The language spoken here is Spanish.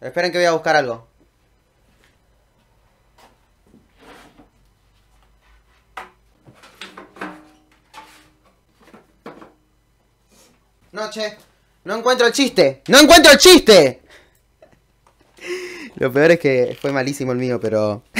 Esperen que voy a buscar algo. No, che. No encuentro el chiste. ¡No encuentro el chiste! Lo peor es que fue malísimo el mío, pero...